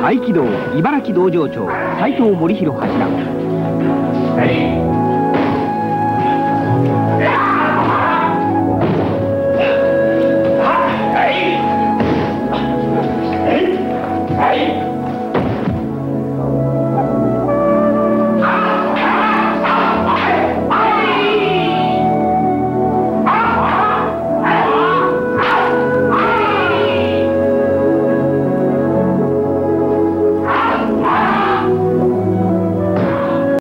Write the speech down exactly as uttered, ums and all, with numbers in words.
合気道茨城道場長斉藤森弘柱。